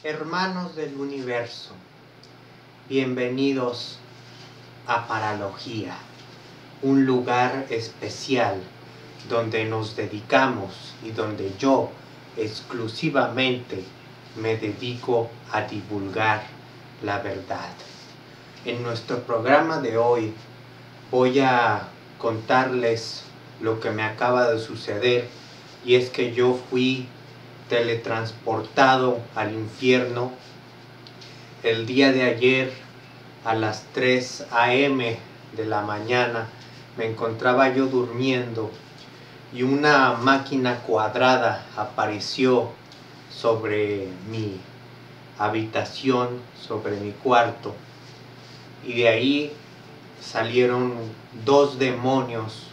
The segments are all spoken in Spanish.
Hermanos del universo, bienvenidos a Paralogía, un lugar especial donde nos dedicamos y donde yo exclusivamente me dedico a divulgar la verdad. En nuestro programa de hoy voy a contarles lo que me acaba de suceder, y es que yo fui teletransportado al infierno el día de ayer a las 3 a.m. de la mañana. Me encontraba yo durmiendo y una máquina cuadrada apareció sobre mi habitación, sobre mi cuarto, y de ahí salieron dos demonios,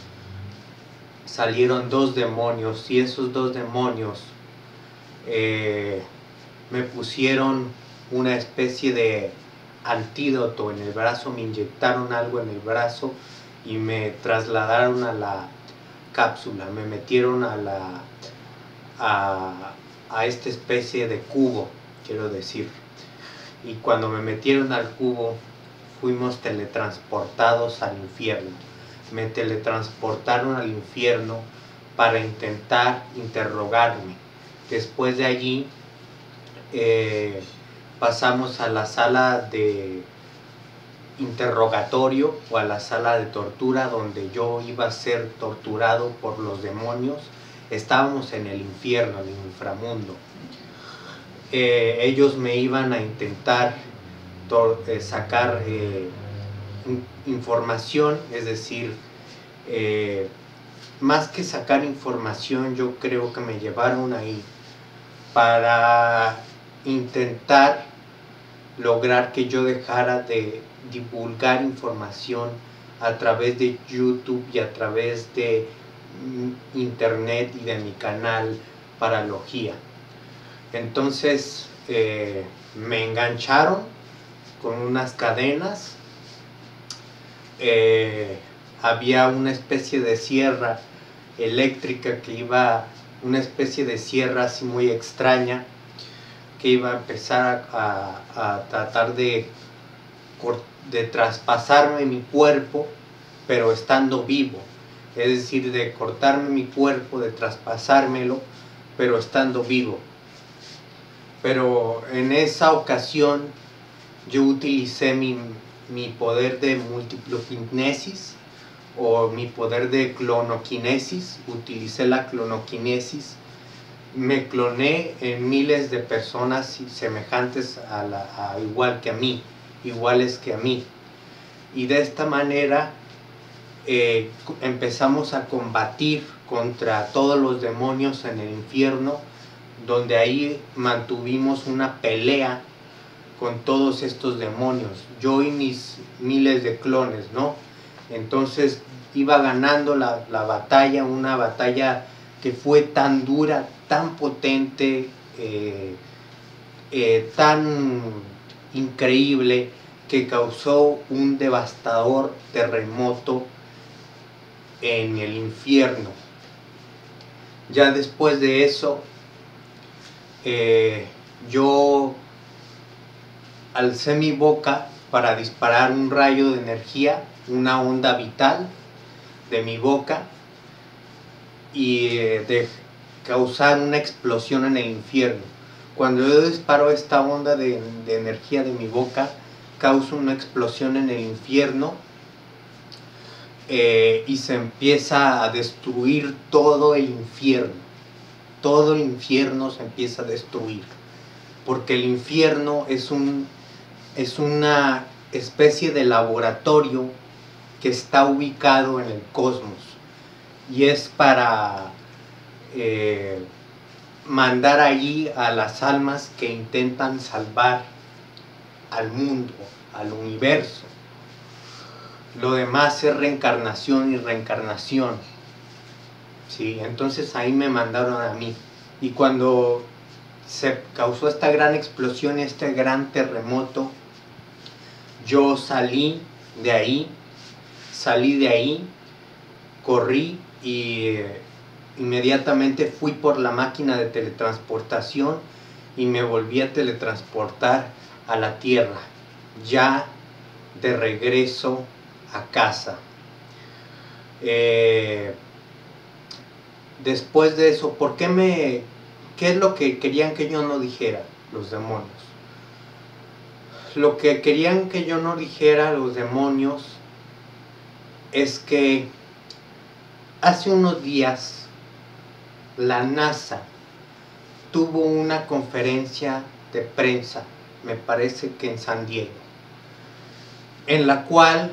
y esos dos demonios me pusieron una especie de antídoto en el brazo, me inyectaron algo en el brazo y me trasladaron a la cápsula, me metieron a esta especie de cubo, quiero decir. Y cuando me metieron al cubo, fuimos teletransportados al infierno. Me teletransportaron al infierno para intentar interrogarme. Después de allí pasamos a la sala de interrogatorio o a la sala de tortura, donde yo iba a ser torturado por los demonios. Estábamos en el infierno, en el inframundo. Ellos me iban a intentar sacar información, es decir, más que sacar información, yo creo que me llevaron ahí para intentar lograr que yo dejara de divulgar información a través de YouTube y a través de internet y de mi canal Paralogía. Entonces me engancharon con unas cadenas. Había una especie de sierra eléctrica que iba, una especie de sierra así muy extraña, que iba a empezar a tratar de traspasarme mi cuerpo, pero estando vivo. Es decir, de cortarme mi cuerpo, de traspasármelo, pero estando vivo. Pero en esa ocasión yo utilicé mi poder de multiploquinesis o mi poder de clonoquinesis. Utilicé la clonoquinesis. Me cloné en miles de personas semejantes iguales que a mí. Y de esta manera empezamos a combatir contra todos los demonios en el infierno, donde ahí mantuvimos una pelea con todos estos demonios, yo y mis miles de clones, ¿no? Entonces iba ganando la batalla, una batalla que fue tan dura, tan potente, tan increíble, que causó un devastador terremoto en el infierno. Ya después de eso, yo alcé mi boca para disparar un rayo de energía, una onda vital de mi boca, y de causar una explosión en el infierno. Cuando yo disparo esta onda de energía de mi boca, causa una explosión en el infierno, y se empieza a destruir todo el infierno. Todo el infierno se empieza a destruir, porque el infierno es una especie de laboratorio que está ubicado en el cosmos, y es para mandar allí a las almas que intentan salvar al mundo, al universo. Lo demás es reencarnación y reencarnación, ¿sí? Entonces ahí me mandaron a mí, y cuando se causó esta gran explosión, este gran terremoto, yo salí de ahí, corrí y inmediatamente fui por la máquina de teletransportación y me volví a teletransportar a la Tierra, ya de regreso a casa. Después de eso, ¿qué es lo que querían que yo no dijera los demonios? Lo que querían que yo no dijera los demonios es que hace unos días la NASA tuvo una conferencia de prensa, me parece que en San Diego, en la cual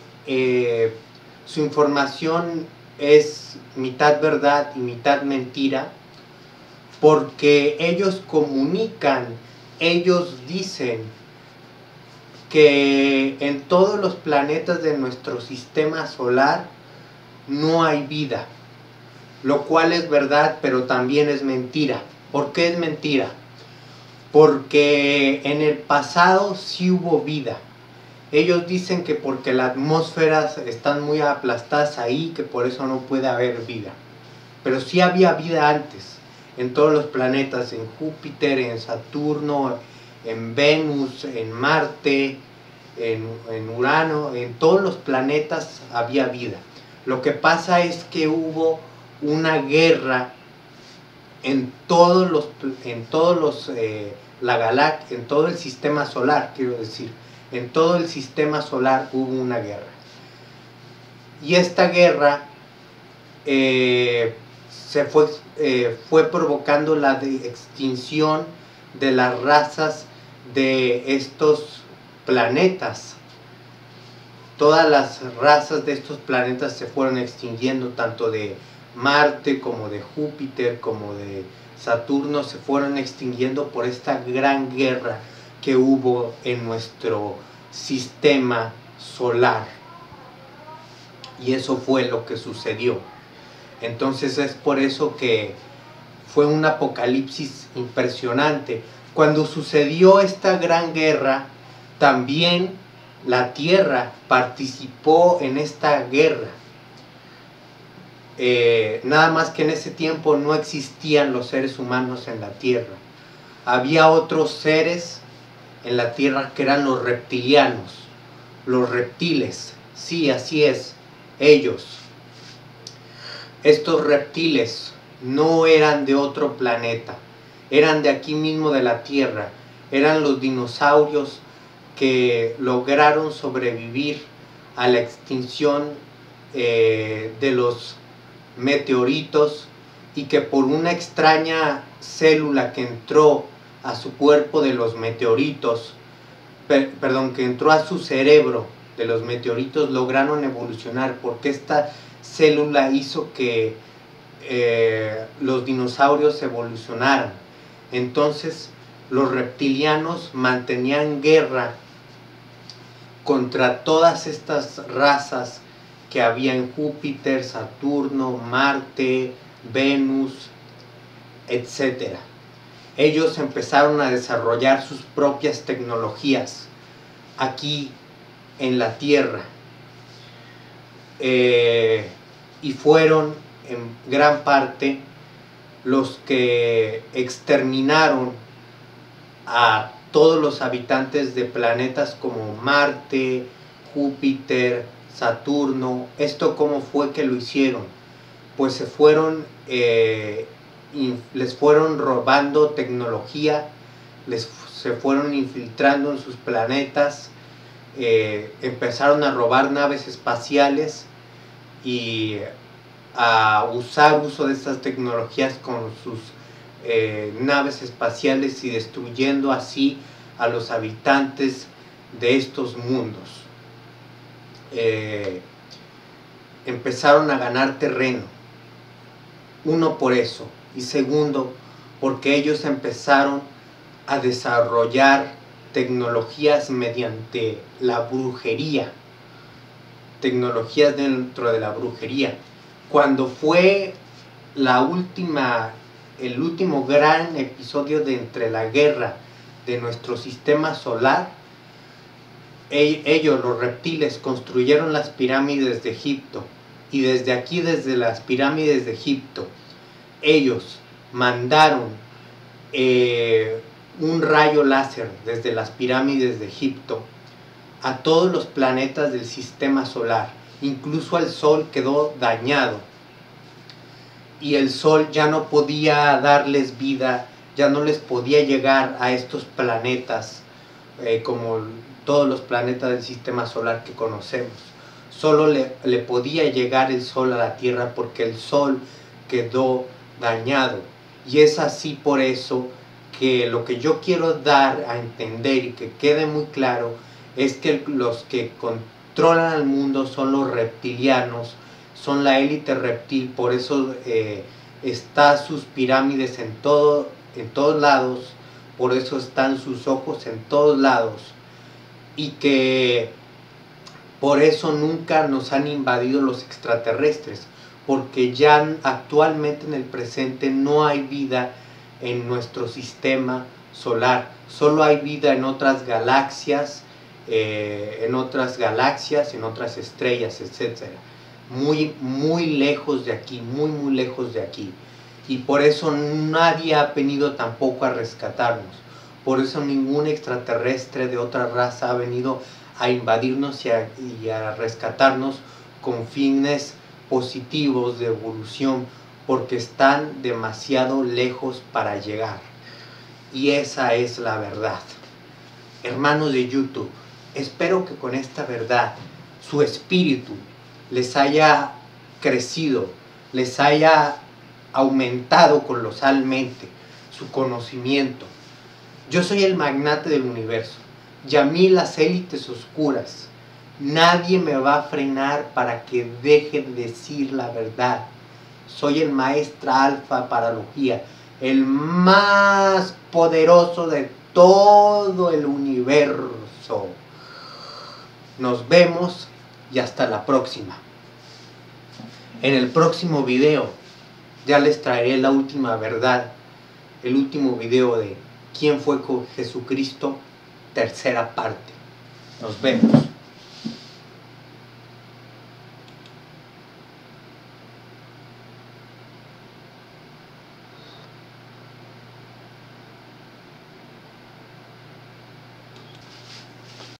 su información es mitad verdad y mitad mentira, porque ellos comunican, ellos dicen que en todos los planetas de nuestro sistema solar no hay vida, lo cual es verdad, pero también es mentira. ¿Por qué es mentira? Porque en el pasado sí hubo vida. Ellos dicen que porque las atmósferas están muy aplastadas ahí, que por eso no puede haber vida. Pero sí había vida antes, en todos los planetas, en Júpiter, en Saturno, en Venus, en Marte, en Urano, en todos los planetas había vida. Lo que pasa es que hubo una guerra en todo el sistema solar, quiero decir, en todo el sistema solar hubo una guerra. Y esta guerra fue provocando la extinción de las razas de estos planetas. Todas las razas de estos planetas se fueron extinguiendo, tanto de Marte como de Júpiter como de Saturno, se fueron extinguiendo por esta gran guerra que hubo en nuestro sistema solar. Y eso fue lo que sucedió. Entonces es por eso que fue un apocalipsis impresionante. Cuando sucedió esta gran guerra, también la Tierra participó en esta guerra. Nada más que en ese tiempo no existían los seres humanos en la Tierra. Había otros seres en la Tierra que eran los reptilianos, los reptiles. Sí, así es, ellos. Estos reptiles no eran de otro planeta, eran de aquí mismo de la Tierra. Eran los dinosaurios que lograron sobrevivir a la extinción de los meteoritos, y que por una extraña célula que entró a su cuerpo de los meteoritos, que entró a su cerebro de los meteoritos, lograron evolucionar, porque esta célula hizo que los dinosaurios evolucionaran. Entonces los reptilianos mantenían guerra contra todas estas razas que había en Júpiter, Saturno, Marte, Venus, etc. Ellos empezaron a desarrollar sus propias tecnologías aquí en la Tierra, y fueron en gran parte los que exterminaron a todos los habitantes de planetas como Marte, Júpiter, Saturno. ¿Esto cómo fue que lo hicieron? Pues les fueron robando tecnología, se fueron infiltrando en sus planetas, empezaron a robar naves espaciales y a usar de estas tecnologías con sus naves espaciales, y destruyendo así a los habitantes de estos mundos. Empezaron a ganar terreno, uno por eso, y segundo porque ellos empezaron a desarrollar tecnologías mediante la brujería, tecnologías dentro de la brujería. Cuando fue el último gran episodio entre la guerra de nuestro sistema solar, ellos, los reptiles, construyeron las pirámides de Egipto, y desde aquí, desde las pirámides de Egipto, ellos mandaron un rayo láser desde las pirámides de Egipto a todos los planetas del sistema solar, incluso al Sol quedó dañado y el Sol ya no podía darles vida, ya no les podía llegar a estos planetas como todos los planetas del sistema solar que conocemos. Solo le podía llegar el Sol a la Tierra porque el Sol quedó dañado. Y es así por eso que lo que yo quiero dar a entender y que quede muy claro es que los que controlan al mundo son los reptilianos, son la élite reptil, por eso están sus pirámides en todos lados, por eso están sus ojos en todos lados, y que por eso nunca nos han invadido los extraterrestres, porque ya actualmente en el presente no hay vida en nuestro sistema solar, solo hay vida en otras galaxias, en otras estrellas, etc. Muy lejos de aquí, muy lejos de aquí. Y por eso nadie ha venido tampoco a rescatarnos. Por eso ningún extraterrestre de otra raza ha venido a invadirnos y a rescatarnos con fines positivos de evolución, porque están demasiado lejos para llegar. Y esa es la verdad. Hermanos de YouTube, espero que con esta verdad su espíritu les haya crecido, les haya aumentado colosalmente su conocimiento. Yo soy el magnate del universo y a mí las élites oscuras, nadie me va a frenar para que deje de decir la verdad. Soy el maestra alfa paralogía, el más poderoso de todo el universo. Nos vemos y hasta la próxima. En el próximo video ya les traeré la última verdad, el último video de ¿quién fue Jesucristo? Tercera parte. Nos vemos.